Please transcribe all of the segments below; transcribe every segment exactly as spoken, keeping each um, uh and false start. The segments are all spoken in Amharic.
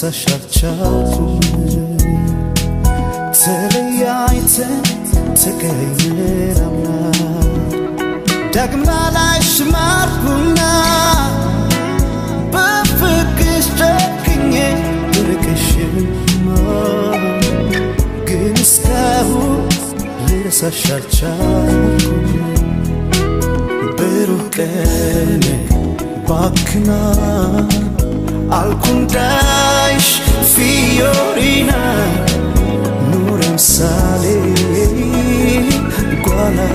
ልረሳሻልቻልኩም ተለያይተን ተቀይረናልና ዳግም ላይሽ ማርኩና በፍቅርሽ ጨክኜ ብርቅሽማ ግን እስካሁን ልረሳሻልቻልኩም ብሩህ ቀን ባክና alcundais fiorina nurem sale igual a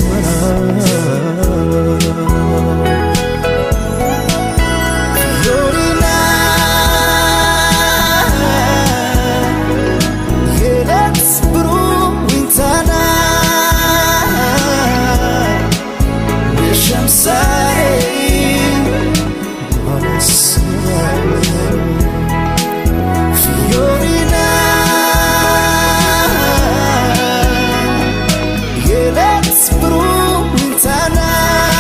fiorina yelets bruintana nisham sale Fiorina Yelets bruintana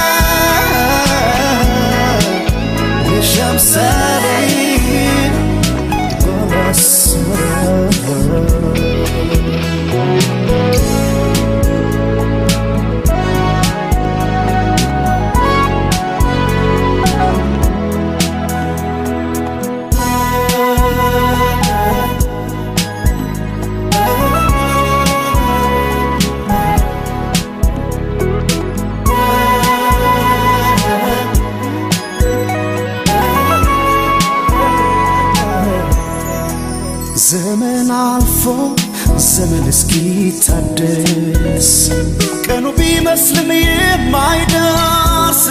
Nisham salim Golasmara ዘመን አልፎ ዘመን እስኪታደስ ቀኑ ቢመስልም የማይደርስ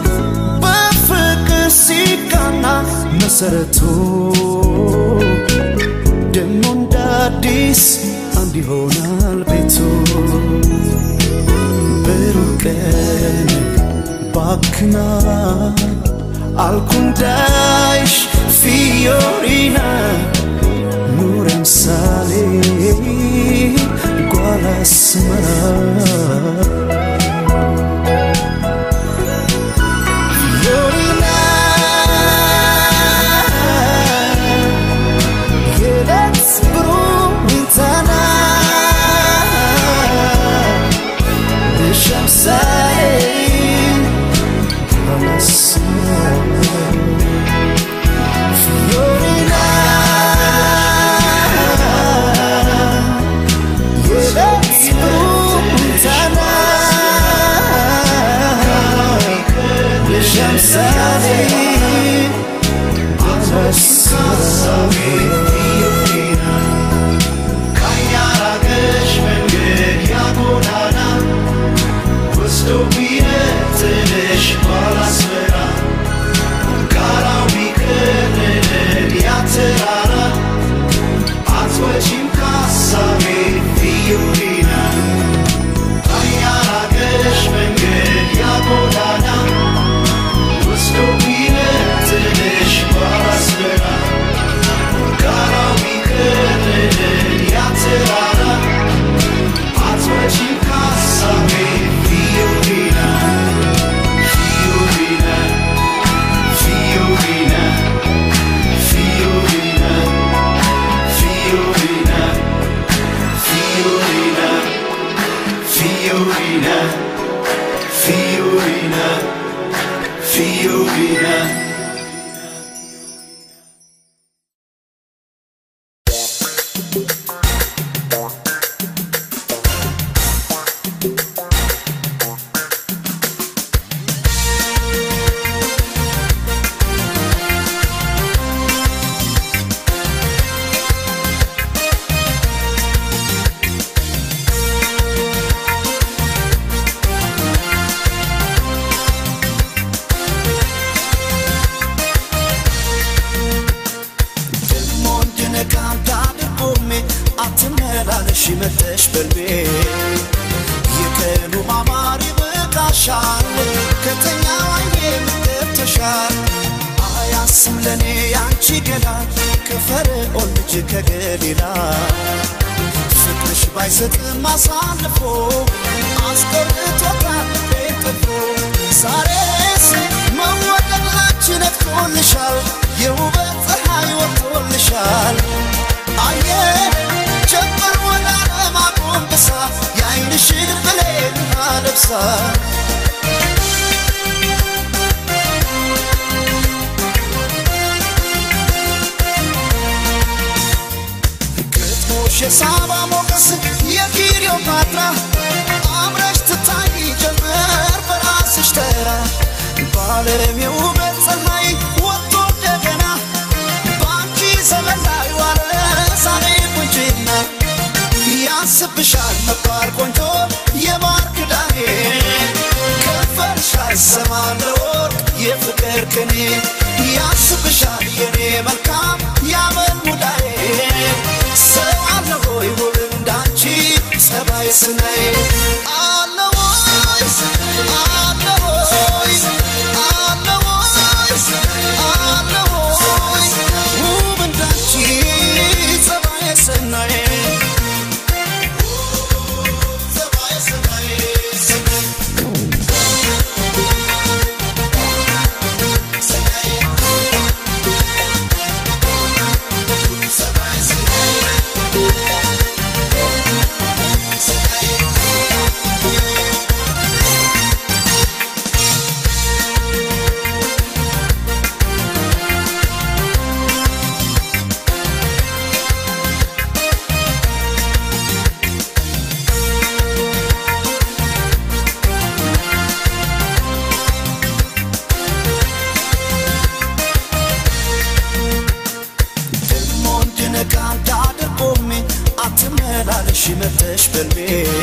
በፍቅር ሲቃና መሰረቱ ደሞ እንደ አዲስ አንድ ይሆናል ቤቱ ብሩህ ቀን ባክና alcundais fiorina nurem sale igual a Fiorina Yelets bruintana Nisham sale igual a Fiorina Yelets bruintana Nisham sale igual a Fiorina Kanyaragesh menged yagonana Gusto binetenesh balasmera Garawi kenen yaterara Atwechim kasavi Fiorina Kanyaragesh menged yagonana Gusto binetenesh balasmera Garawi kenen yaterara Atwechim kasavi Fiorina Fiorina Fiorina Fiorina Fiorina Fiorina Fiorina Fiorina Fiorina ሽመተሽ በልቤ የቀኑ ማማሪ በቃሻል ከተኛው አይኔ ምትተሻል አያስም ለኔ ያንቺ ገላ ከፈርዖን ልጅ ከገሊላ ፍቅርሽ ባይሰጥም አሳልፎ አስቆርጦታል ቤትፎ ዛሬስ መወደዳችን ነጥቆልሻል የውበት ፀሐይ ወጥቶልሻል ወጥቶልሻል አየ ጀምር ወላ ለማቆምሳ ያይንሽን ብሌን አለብሳ የሳባ ሞገስ የክሊዮፓትራ አምረሽ ትታይ ጀመር በራስሽ ተራ ባለም የውበት ፀሐይ ወጥቶ እንደገና ባንቺ ዘመን ላይ ዋለ ዛሬ ቁንጅና ያስብሻል ነበር ቆንጆ የማር ክዳኔ ከንፈርሽ አይሰማም ለወርቅ የፍቅር ቅኔ ያስብሻል የኔ መልካም ያመል ሙዳዬ Alloy wolendanchi sabai snai Alloy Alloy Alloy Alloy wolendanchi sabai snai sabai snai ሽመተሽ በልቤ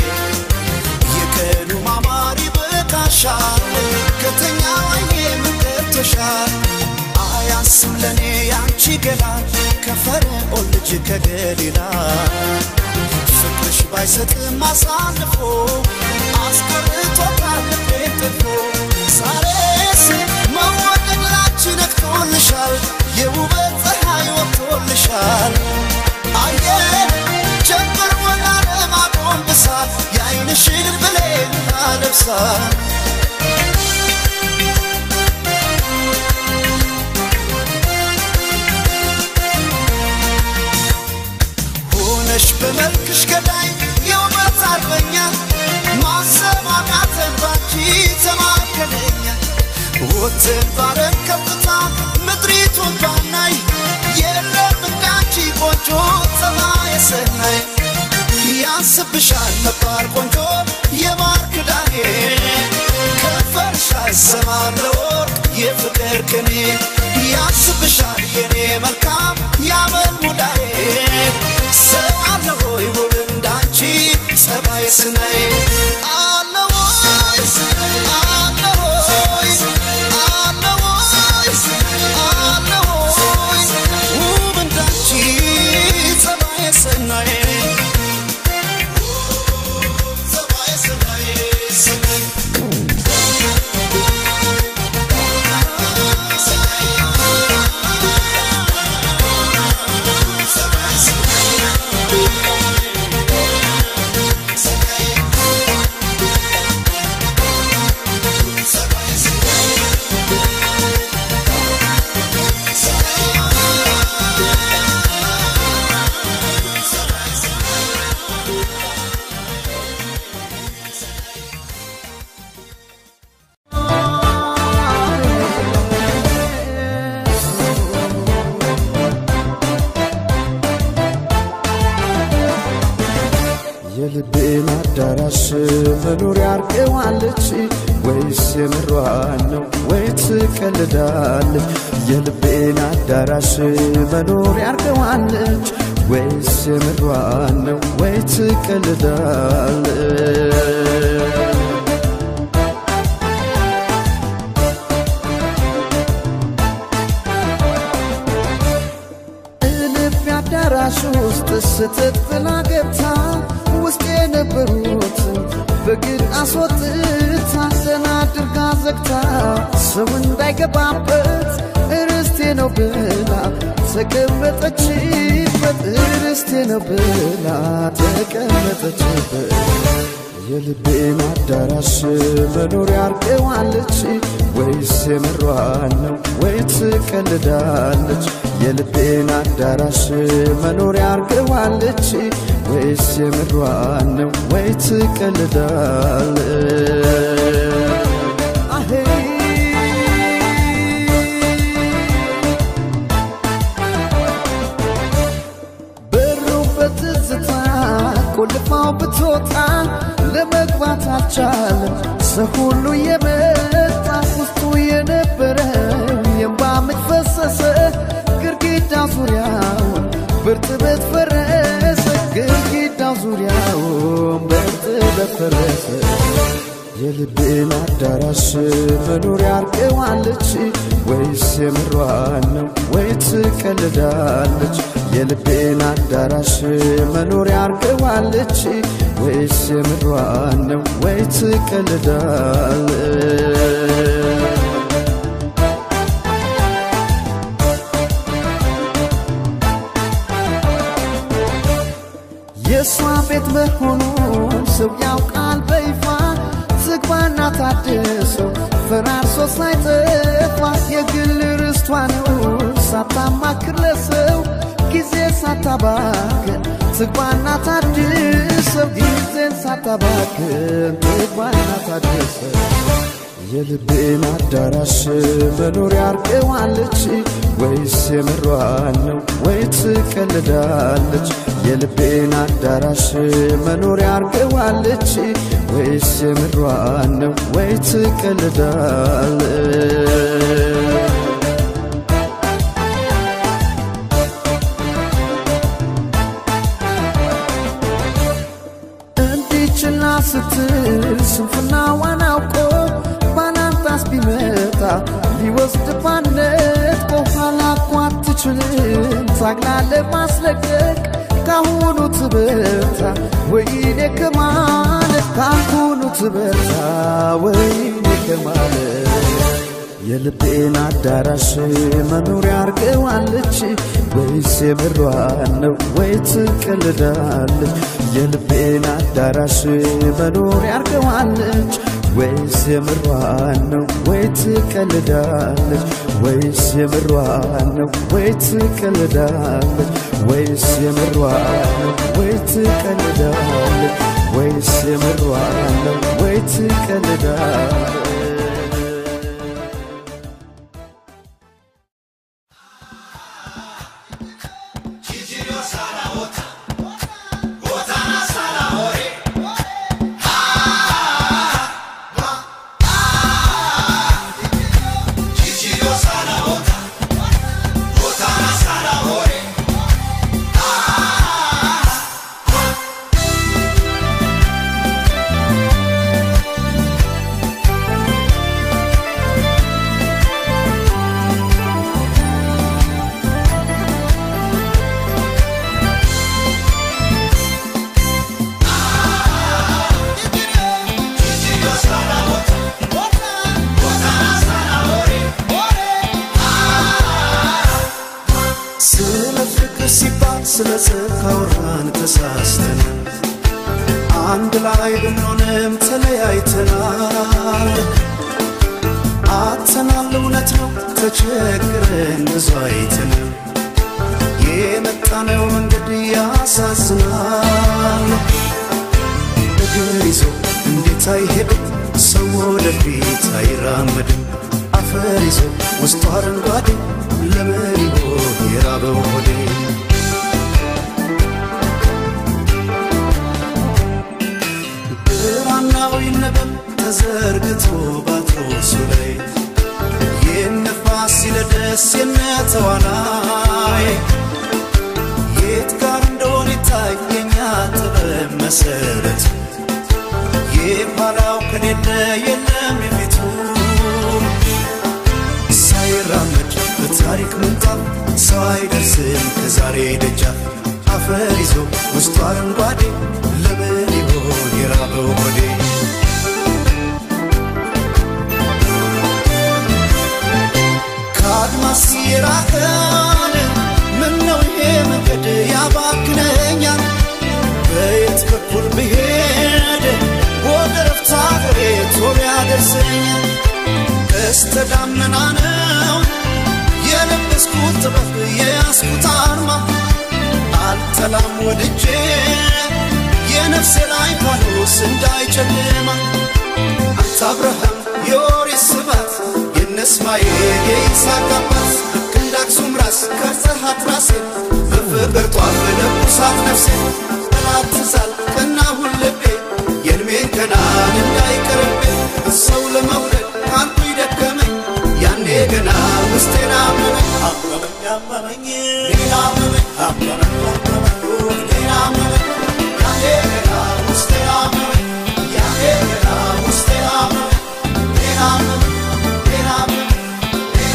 የከኑ ማማሪ በካሻል ከተኛ ወይኔ ምንተሻል አያስም ለኔ ያንቺ ገላ ከፈርዖን ልጅ ከገሊላ ፍቅርሽ ባይሰጥም አሳልፎ አስቀርቶታል ልቤን ጥፎ ዛሬስ መወደዳችን ነክቶልሻል የውበት ፀሐይ ወጥቶልሻል አየ ጀምር ወላ ለማቆምሳ ያይንሽን ብሌን አለብሳ ሆነሽ በመልክሽ ገዳይ የውበት አርበኛ ማሰማማተን ባንቺ ተማከለኛ ወጥን ባረን ከፍታ ምድሪቱን ባናይ የለም እንዳንቺ ቆንጆ ፀባይ ሰናይ ያስብሻል ነበር ቆንጆ የማር ክዳኔ ከንፈርሽ አይሰማም ለወርቅ የፍቅር ቅኔ ያስብሻል የኔ መልካም ያመል ሙዳዬ ሰው አለ ሆይ ውብ እንዳንቺ ፀባይ ሰናይ አለ ወይ አለ ወይ አለ ወይ አለ ወይ ውብ እንዳንቺ ፀባይ ሰናይ የልቤን አዳራሽ መኖር ያርቀዋለች ወይስ የምሯን ነው ወይ ትቀልዳለች የልቤን አዳራሽ መኖር ያርቀዋለች ወይስ የምሯን ነው ወይ ትቀልዳለች ልቤ አዳራሽ ውስጥ ስትጥላ ገብታ ውስጥ የነበሩት በግድ አስወጥታ ዘና አድርጋ ዘግታ ሰው እንዳይገባበት ርስቴ ነው ብላ ተቀመጠችበት ርስቴ ነው ብላ ተቀመጠችበት የልቤን አዳራሽ መኖሪያ አርገዋለች ወይስ የምሯን ነው ወይ ትቀልዳለች የልቤን አዳራሽ መኖሪያ አርገዋለች ወይስ የምሯን ነው ወይ ትቀልዳለች አሄ በሩ በትዝታ ቆልፋው ብትወጣ ለመግባት አልቻለም ሰው ሁሉ የመጣ ውስጡ የነበረው የእንባ ምንጭ ፈሰሰ ግድግዳው ዙሪያውን በእርጥበት ፈረሰ ግድግዳው ዙሪያውን በእርጥበት ፈረሰ የልቤን አዳራሽ መኖሪያ አርገዋለች ወይስ የምሯን ነው ወይ ትቀልዳለች የልቤን አዳራሽ መኖሪያ አርገዋለች ወይስ የምሯን ነው ወይ ትቀልዳለች የሷ ቤት መሆኑን ሰው ያውቃል በይፋ ዝግባና ታድሰው ፈራርሶ ሳይጠፋ የግል ርስቷ ነው ሳታማክር ለሰው ጊዜ ሳታባክን ዝግባና ታድሰው ጊዜን ሳታባክን ዝግባና ታድሰው የልቤን አዳራሽ መኖሪያ አርገዋለች ወይስ የምሯን ነው ወይ ትቀልዳለች የልቤን አዳራሽ መኖሪያ አርገዋለች ወይስ የምሯን ነው ወይ ትቀልዳለች እንዲችላ ስትል ስንፍናዋን አውቆ ባናንታስ ቢመጣ ሊወስድ ባነት በኋላ እኮ አትችልም ታግላ ለማስለቀቅ ካሁኑ ትበርታ ወይኔ ከማለት ካሁኑ ትበርታ ወይኔ ከማለት የልቤን አዳራሽ መኖሪያ አርገዋለች ወይስ የምሯን ነው ወይ ትቀልዳለች የልቤን አዳራሽ መኖሪያ አርገዋለች ወይስ የምሯን ነው ወይ ትቀልዳለች ወይስ የምሯን ነው ወይ ትቀልዳለች ወይስ የምሯን ነው ወይ ትቀልዳለች ወይስ የምሯን ነው ወይ ትቀልዳለች ስለጽካውራን ተሳስተን አንድ ላይ ብንሆንም ተለያይተናል አጥተናል እውነት ነው ተቸግረን ብዙ አይተን የመጣነው መንገድ ያሳዝናል እግር ይዞ እንዴት አይሄድም ሰው ወደፊት አይራመድም አፈር ይዞ ውስጡ አረንጓዴ ለምን ይሆን የራበው ሆዴ ብራናው ይነበብ ተዘርግቶ ባትሮሱ ላይ የነፋስ ይለደስ የነተዋናይ የት ጋር እንደሆነ ይታየኛ ጥበብ መሰረት የኋላው ከሌለ የለም የፊቱ ሳይራመድ በታሪክ ምንጣፍ ሰው አይደርስም ከዛሬ ደጃፍ አፈር ይዞ ውስጡ አረንጓዴ ለምን ይሆን የራበው ሆዴ ከአድማስ የራቀን ምነው ይሄ መንገድ ያባክነኛል በየት በኩል ብሄድ ቀስተ ደመና ነው የለበስኩት ጥበብ የያዝኩት አርማ አልጠላም ወድጄ የነፍሴ ላይ ፋኖስ እንዳይጨልማ አንተ አብርሃም የኦሪት ስባት የነ እስማኤል የይስሐቅ አባት እንደ አክሱም ራስ ቀርጸሃት ራሴን በፍቅር ጧፍ ለኩሳት ነፍሴን ጠላት ትዛል ቀናሁን ልቤ የእድሜን ገናን እንዳይቀርብኝ ሰው ለመውደድ ካንቱ ይደከመኝ ያኔ ገና ውስጤን አመመኝ አመመኝ አመመኝ ሌላ አመመኝ አመመኝ አመመኝ ሌላ አመመኝ ያኔ ገና ውስጤን አመመኝ ያኔ ገና ውስጤን አመመኝ ሌላ አመመኝ ሌላ አመመኝ ሌላ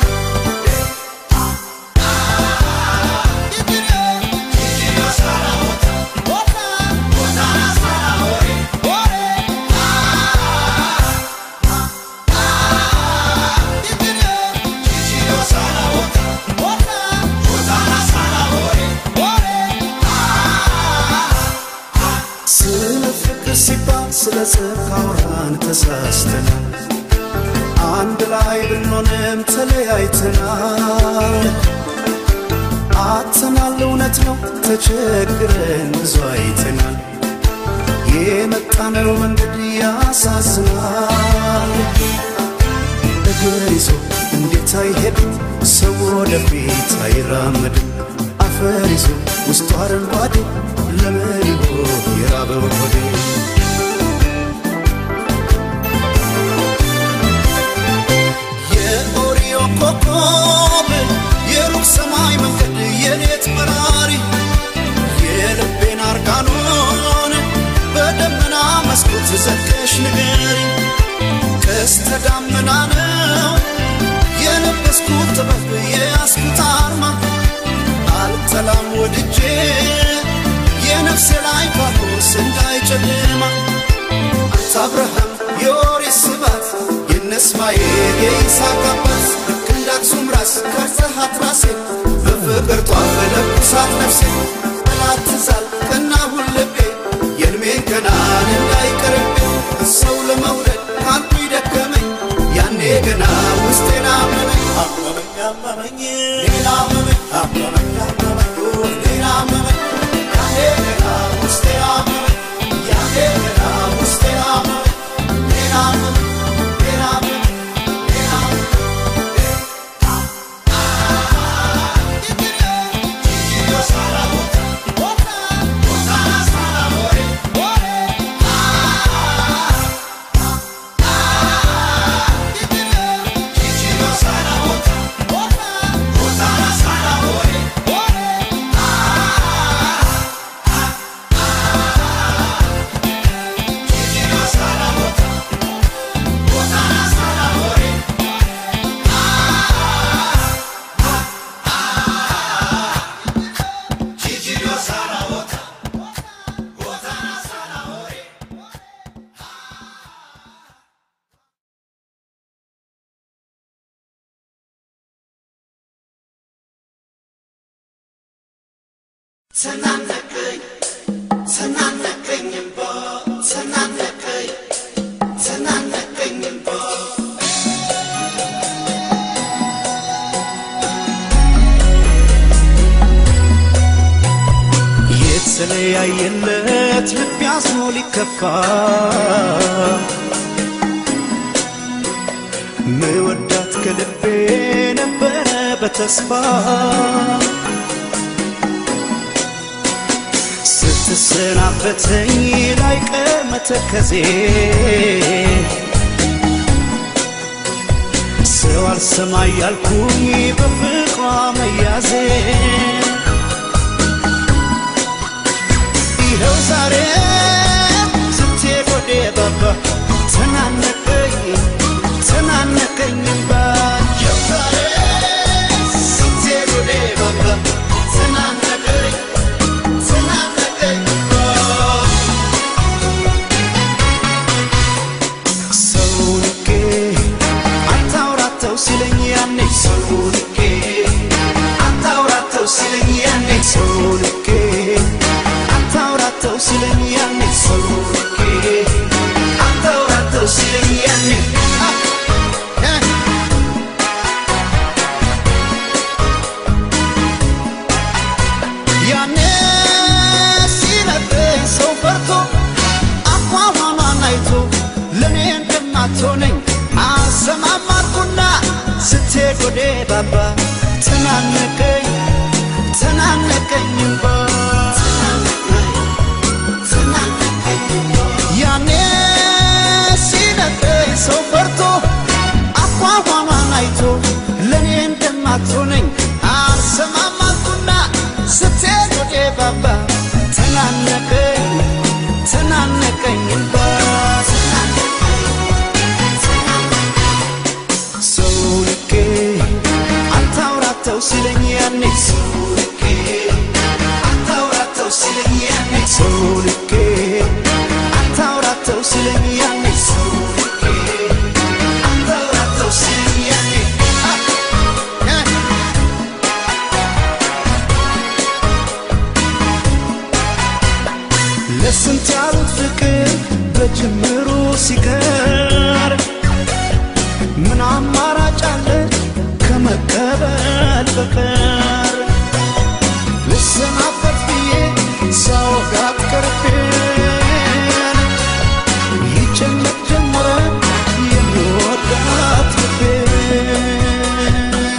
ስለ ጽድቃውራን ተሳስተናል አንድ ላይ ብንሆንም ተለያይተናል አጥተናል እውነት ነው ተቸግረን ብዙ አይተናል የመጣነው መንገድ ያሳዝናል እግር ይዞ እንዴት አይሄድም ሰው ወደፊት አይራመድም አፈር ይዞ ውስጡ አረንጓዴ ለምን ይሆን የራበው ሆዴ ኮኮብ የሩቅ ሰማይ መንገድ የሌት በራሪ የልቤን አርጋኖን በደመና መስኮት ዘልቀሽ ንገሪ ቀስተ ደመና ነው የለበስኩት ጥበብ የያዝኩት አርማ አልጠላም ወድጄ የነፍሴ ላይ ፋኖስ እንዳይጨልማ አንተ አብርሃም የኦሪት ስባት የነ እስማኤል የይስሐቅ አባት እንደ አክሱም ራስ ቀርጸሃት ራሴን በፍቅር ጧፍ ለኩሳት ነፍሴን ጠላት ትዛል ቀናሁን ልቤ የእድሜን ገናን እንዳይቀርብኝ ሰው ለመውደድ ካንቱ ይደከመኝ ያኔ ገና ውስጤን አመመኝ አመመኝ አመመኝ ሌላ አመመኝ አመመኝ አመመኝ ሌላ አመመኝ ያኔ ገና ውስጤን አመመኝ ያኔ ገና ውስጤን አመመኝ ሌላ አመመኝ ተናነቀኝ ተናነቀኝ እምባ ተናነቀኝ ተናነቀኝ እምባ የተለያየለት ልብ ያዝኖ ሊከፋ ምወዳት ከልቤ ነበረ በተስፋ ስትሰናበተኝ ላይቀር መተከዜ ሰው አልሰማ ያልኩኝ በፍቅሯ መያዜ ይኸው ዛሬ ስትሄድ ወደ ባባ ተናነቀኝ ተናነቀኝ እምባ ይኸው ዛሬ ስትሄድ ወደ ባባ ተናነቀኝ silenia ne solo che andora to silenia እንደማትሆነኝ አሰማማኩና ስትሄድ ወደ ባባ ተናነቀኝ ተናነቀኝ እንባ ያኔ ሲነቀኝ ሰው ፈርቶ አቋቋሟን አይቶ ለኔ እንደማትሆነኝ አሰማማኩና ስትሄድ ወደ ባባ ተናነቀኝ ተናነቀኝ እንባ ሰውልኬ አታውራተው ሲለኝ ያኔ ሰውልኬ አታውራተው ሲለኝ ያኔ ሰውልኬ አታውራተው ሲለኝ ያኔ ሰውልኬ አታውራተው ሲለኝ ያኔ ለስንት ያሉት ፍቅር በጅምሩ ሲቀር ምን አማራጭ አለ ከመቀበል በቀር ልሰናበት ብዬ ሳወጋት ቀርቤን ይጨነቅ ጀመረ የሚወዳት ልቤን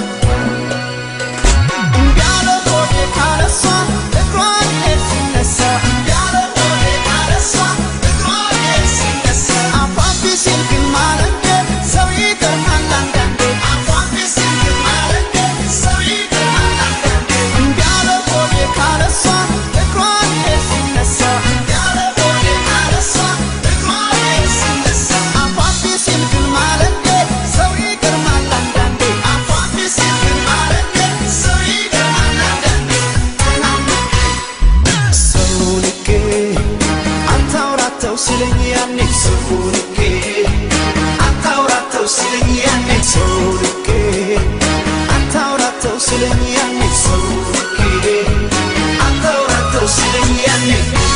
እንዳለ ሆዴ ካለሷ እግሯን ሲነሳ እንዳለ ሆዴ ካለሷ እግሯን ሲነሳ አፏን ቢሲል ግን ማለት ሰው ይገርማል አንዳንዴ አፏን ቢሲል ግን ማለት ሰው ይገርማል አንዳንዴ እንዳለ ሆዴ ካለሷ እግሯን ሲነሳ እንዳለ ሆዴ ካለሷ እግሯን ሲነሳ አፏን ቢሲል ግን ማለት ሰው ይገርማል አንዳንዴ አፏን ቢሲል ግን ማለት ሰው ይገርማል አንዳንዴ ሰውልኬ አታውራተው ሲለኝ ያኔ ሰውልኬ አታውራተው ሲለኝ ያኔ ሰውልኬ አታውራተው ሲለኝ ያኔ ሰውልኬ አታውራተው ሲለኝ ያኔ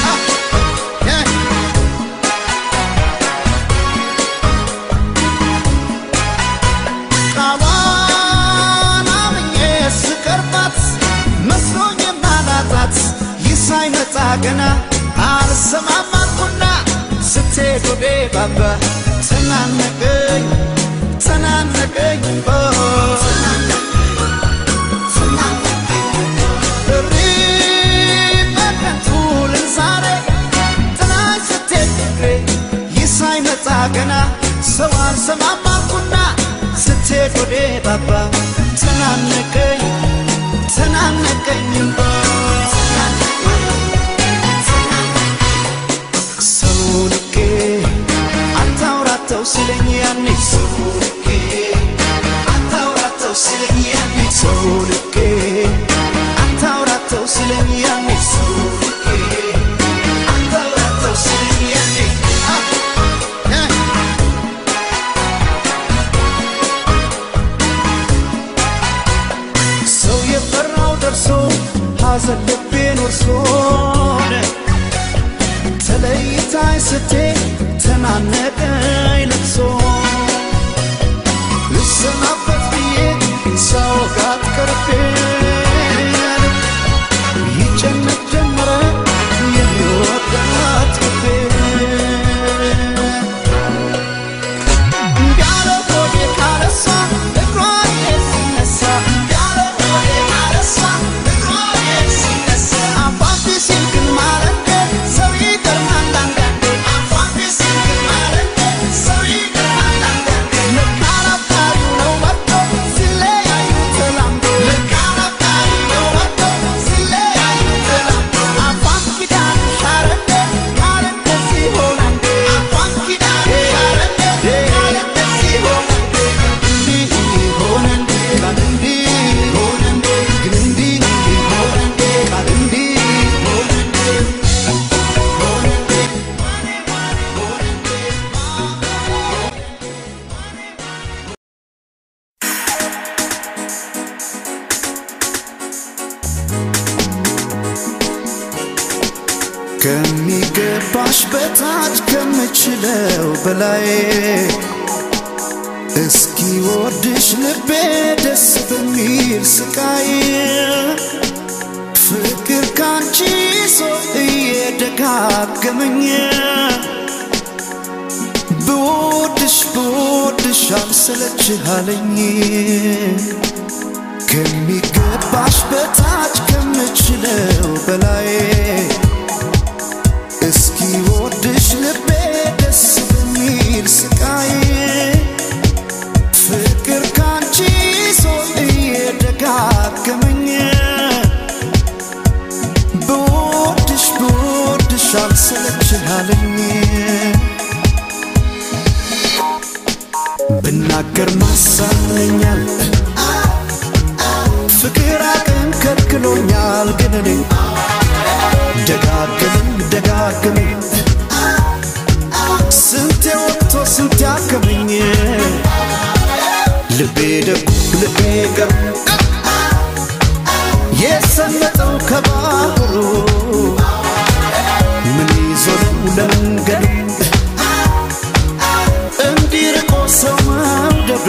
ቃሏን አምኜ ስቀርባት መስሎኝ የማላጣት ይህ ሳይመጣ ገና አልሰማማኩና ስትሄድ ወደ ባባ ተናነቀኝ ተናነቀኝ እሪ በከንቱ ልንዛሬ ጥላኝ ስትሄድ ፍቅሬ ይህ ሳይመጣ ገና ሰው አልሰማማኩና ስትሄድ ወደ ባባ ተናነቀኝ ተናነቀኝ ሰውልኬ አታውራተው ሲለኝ ያኔ ሰውልኬ አታውራተው ሲለኝ ያኔ ሰውልኬ አታውራተው ሲለኝ ያኔ ሰውልኬ አታውራተው ሲለኝ ያኔ ሰው የፈራው ደርሶ ሐዘን ልቤን ወርሶን ተለይታኝ ስትሄድ ተናነቀኝ ልቅሶ ልሰናበት ብዬ ሳወጋት ቀርቤን ይጨነቅ ጀመረ የሚወዳት ልቤን እንዳለ ሆዴ ካለሷ እግሯን ሲነሳ እንዳለ ሆዴ ካለሷ እግሯን ሲነሳ አፏን ቢሲል ግን ማለት ሰው ይገርማል አንዳንዴ አፏን ቢሲል ግን ማለት ሰው ይገርማል አንዳንዴ ልክ አላፍቃሪው ነው መጥቶ ሲለያዩ ተላምዶ ልክ አላፍቃሪው ነው መጥቶ ሲለያዩ ተላምዶ አፏን ኪዳን ሻረደ ካለ እንደዚህ ሆነ እንዴ አፏን ኪዳን ሻረደ ካለ እንደዚህ ሆነ እንዴ እንዲህ ሆነ እንዴ ቃል እንዲህ ሆነ እንዴ ግን እንዲህ ሆነ እንዴ ቃል እንዲህ ሆነ እንዴ ከሚገባሽ በታች ከምችለው በላይ እስኪ ወድሽ ልቤ ደስ በሚል ስቃይ ፍቅር ካንቺ ሰው እየደጋገመኝ ብወድሽ አልሰለችሃለኝ ከሚገባሽ በታች ከምችለው በላይ እስኪ ወድሽ ልቤ ደስ በሚል ስቃይ ፍቅር ካንቺ ሰው እየደጋገመኝ በወድሽ በወድሽ አልሰለችሃለኝ ብናገር ማሳለኛል ፍቅር አቅም ከልክሎኛል ግን እኔ ደጋግመኝ ደጋግመኝ ስንቴ ወጥቶ ስንቴ አከመኝ ልቤ ደጉ ልቤ ገሩ የሰመጠው ከባህሩ ምን ይዞ ነው ለመንገዱ እንዲርቆ ሰው መውደዱ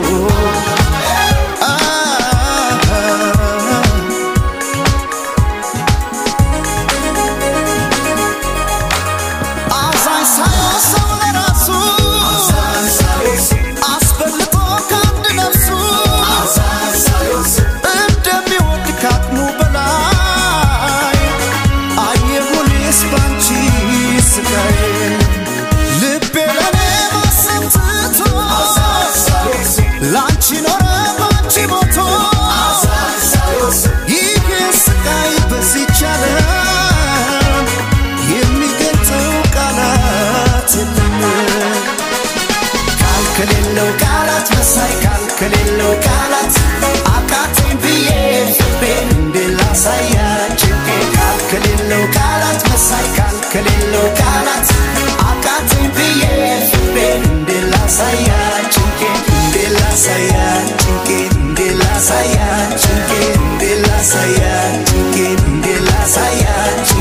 ከሌለው ቃላት መሳይ ከሌለው ቃላት አቃተኝ ብዬ ፍቅሬን እንድላሳያችሁ ከሌለው ቃላት መሳይ ከሌለው ቃላት አቃተኝ ብዬ ፍቅሬን እንድላሳያችሁ እንድላሳያችሁ እንድላሳያችሁ እንድላሳያችሁ እንድላሳያችሁ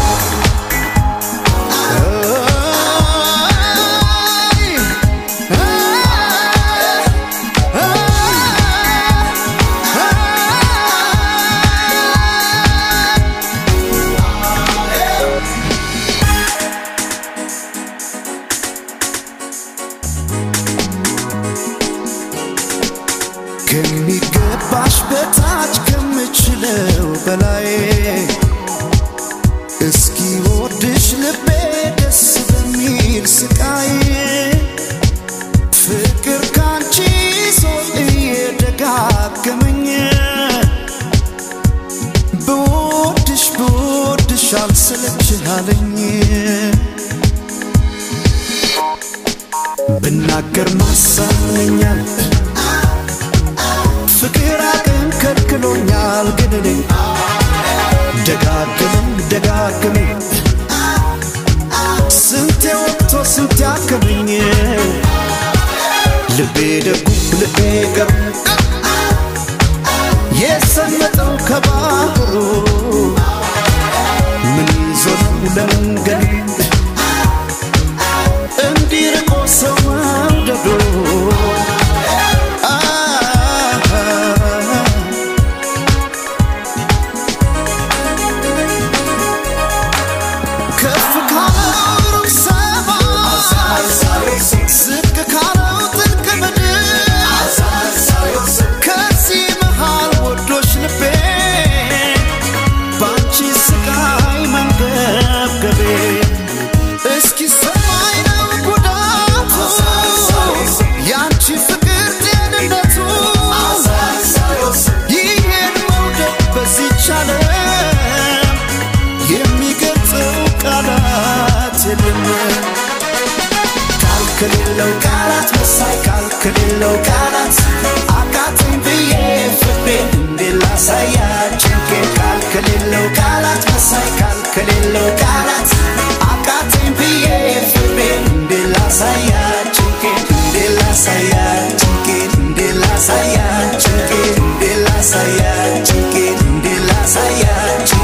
ከሚገባሽ በታች ከምችለው በላይ እስኪ ወድሽ ልቤ ደስ በሚል ስቃይ ፍቅር ካንቺ ሰው እየደጋገመኝ በወድሽ በወድሽ አልሰለችሃለኝ ብናገር ማሳለኛል ፍቅር አቅም ከልክሎኛል ግን እኔ ደጋግመኝ ደጋግመኝ ስንቴ ወጥቶ ስንቴ አከመኝ ልቤ ደጉ ልቤ ገሩ የሰመጠው ከባህሩ ምን ይዞ ነው ለመንገዱ እንዲርቆ ሰው መውደዱ ከሌለው ቃላት መሳይ ከሌለው ቃላት አቃተኝ ብዬ ፍቅሬን እንድላሳያችሁ ከሌለው ቃላት መሳይ ከሌለው ቃላት አቃተኝ ብዬ ፍቅሬን እንድላሳያችሁ እንድላሳያችሁ እንድላሳያችሁ እንድላሳያችሁ እንድላሳያችሁ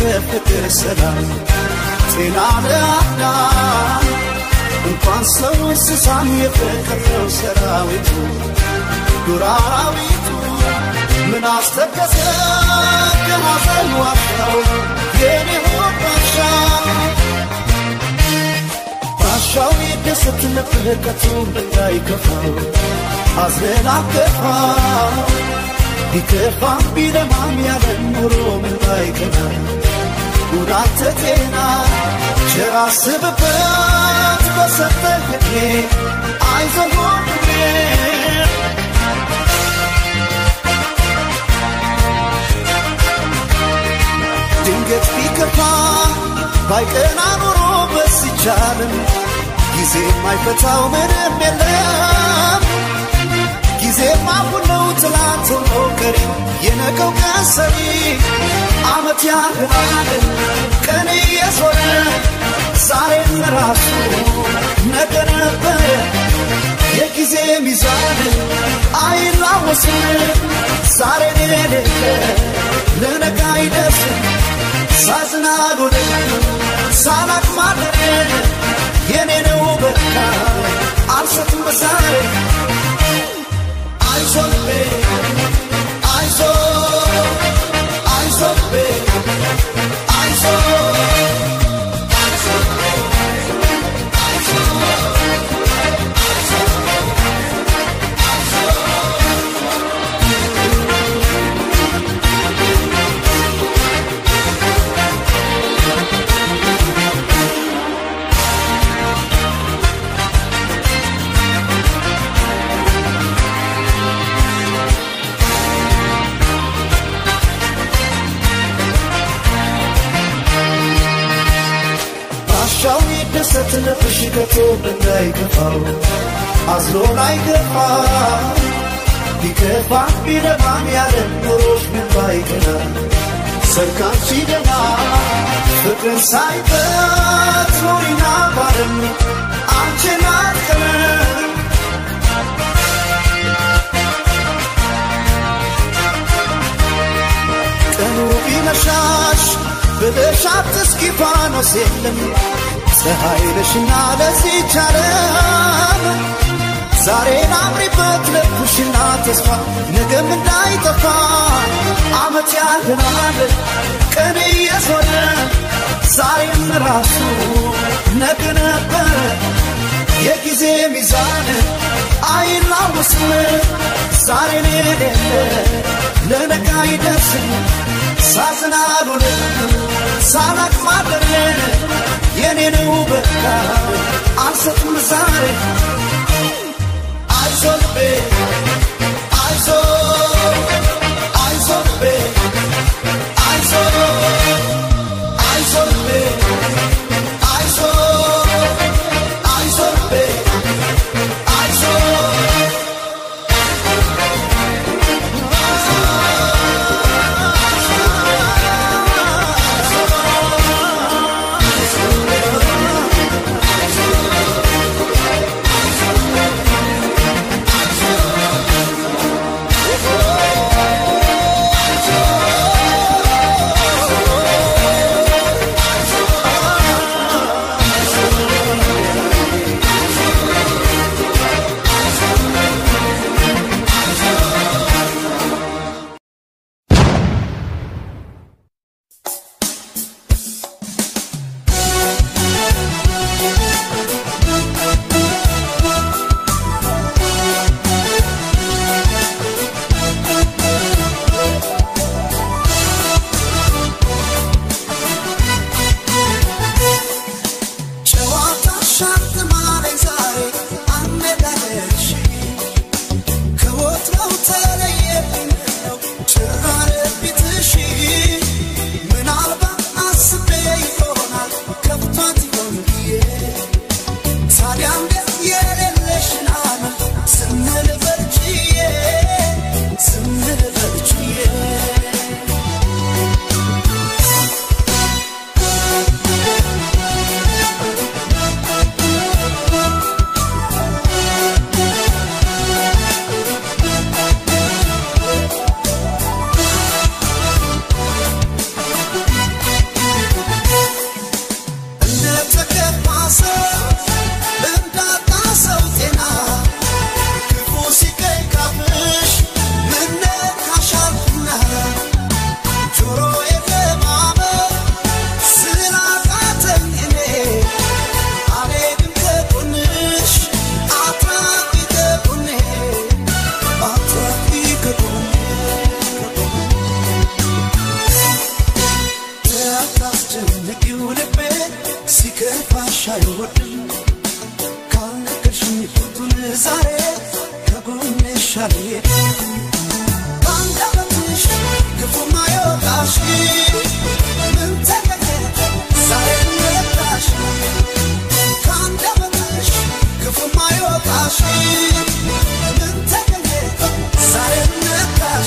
ከፍቅር ሰላም ጤና ለአዳም እንኳን ሰው እንስሳም የፈጠረው ሰራዊቱ ዱር አራዊቱ ምን አስተከዘ ከሐዘን ዋሻው የኔ ሆድ ባሻ ባሻው ይደሰት ነበር ከቶ እንዳይከፋው አዝነን አከፋው ቢከፋም ቢለማም ያለ ኑሮ ምን ባይቀና ጉዳት ጤና ቸር አስብበት በሰጠህ ዕድሜ አይዞህ ወንድሜ ድንገት ቢከፋ ባይቀና ኑሮ በስቻለም ጊዜ የማይፈታው ምንም የለም ጊዜማ ሁሉ ትላንት ሆኖ ቀሪ የነገው ቀን ሰሪ ዓመት ያህላል ቀን እየዞረ ዛሬም ራሱ ነገ ነበር የጊዜ ሚዛን አይላወስም ዛሬን የሌለ ለነገ አይደርስም ሳዝናሉን ሳላቅ ማደር የኔ ነው በቃ አልሰትም በዛሬ አይዞህ አይዞህ አይዞህ አይዞህ ስትነፍሽ ከቶ እንዳይከፋው አዝሎ ላይከፋ ቢከፋ ቢለማም ያለ ኑሮሽ ምን ባይቀና ሰርካም ሲደና ፍቅርን ሳይበት ኖሪና ባለም አንቺን አጥቀነ ቀኑ ቢመሻሽ ብለሽ አትስኪ ፋኖስ የለም ፀሐይ ነሽና ለዚህች ዓለም ዛሬን አምሪበት ለኩሽና ተስፋ ነገም እንዳይጠፋ ዓመት ያህላል ቀን እየዞረ ዛሬም ራሱ ነገ ነበር የጊዜ ሚዛን አይላወስም ዛሬን የሌለ ለነገ አይደርስም ሳዝናሉን ሳላቅ ማደር የኔ ነው በቃ አልሰጥም ዛሬ አይዞህ ልቤ አይዞህ አይዞህ ልቤ አይዞህ አይዞህ ልቤ አይዞህ አይዞህ ልቤ አይዞህ አይወድም ካልነገርሽኝ ፍቱን ዛሬ ከጎንሽ አልሄድም ባንደበትሽ ክፉ ማይወጣሽ ምን ተገኘ ዛሬ ነጣሽ ካንደበትሽ ክፉ ማይወጣሽ ምን ተገኘ ዛሬ ነጣሽ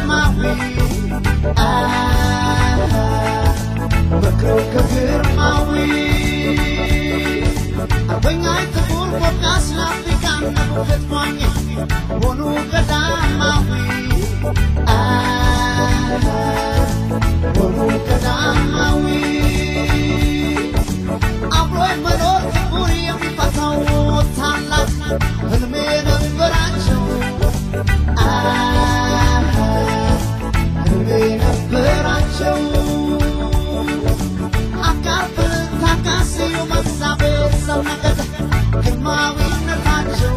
Girl, girl, Awengai tabur podcast na pikan na bukit kwangi Wonu kadamawi Ah, wonu kadamawi Abroy manor kiburi yang dipatau talat Helmena beracu Ah, helmena beracu Akar bertakasi umat sabit Saunagad Kemawin na tacho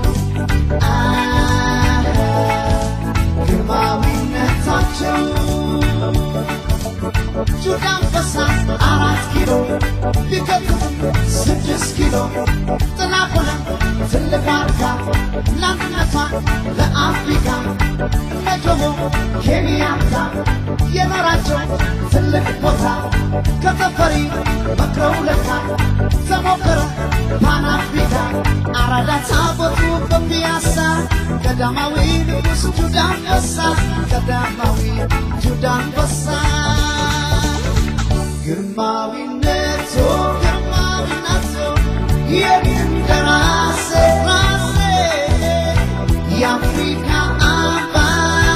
Ah, kemawin na tacho Judang besar arat kilo Bikat sejes kilo Telakonan Telewarga Lantinatan Le Afrika Najomo Kemianta Yenarajo Telekota Katafari Makroleka Samokara Panafrika Arada Tabotu Pembiasa Kadamawi Nubus Judang besar Kadamawi Judang besar Girmawi neto Girmawi neto Yemin Karase Rase Afrika Aba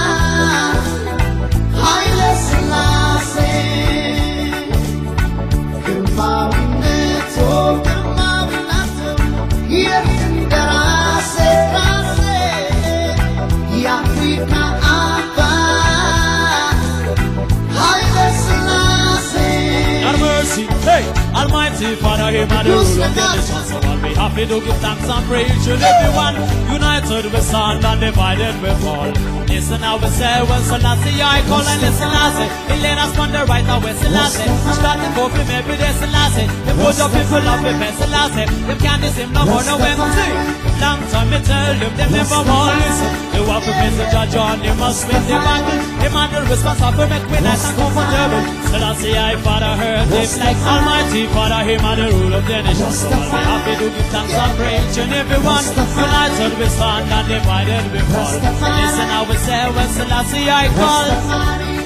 Haile Selassie Girmawi neto Girmawi neto Yemin Karase Rase Afrika Aba Haile Selassie God mercy, hey, Almighty Father, Him and the rule of the nations. So I'll be happy to give thanks and praise to everyone. United we stand and divided we fall. Listen how we say, when Selassie I call and listen Selassie. He led us on the right away Selassie. Starting for him every day Selassie. They put up people up with me Selassie. Them can't diss him no more no when see. Long time me tell them, they never want listen. They want to miss the judge on, they must win the battle. Him and the responsible for make we nice and comfortable. Selassie I Father heard him like Almighty Father, Him and the rule of the nations. So I'll be happy to give thanks and praise to everyone. United we stand and divided we fall. Listen how we say when Selassie I call.